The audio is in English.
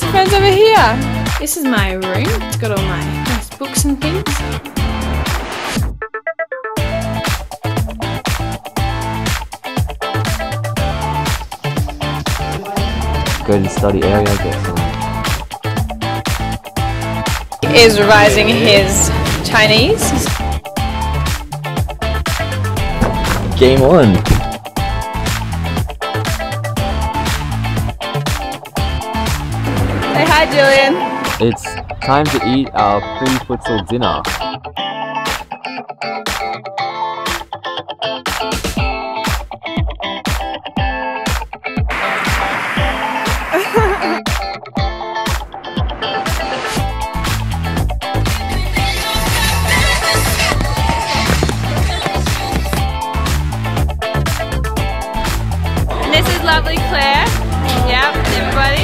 lots of friends over here. This is my room. It's got all my nice books and things. Go to the study area, get some. He is revising his Chinese. Game on! Say hi, Julian. It's time to eat our pre-futsal dinner. This is lovely Claire. Yep, everybody.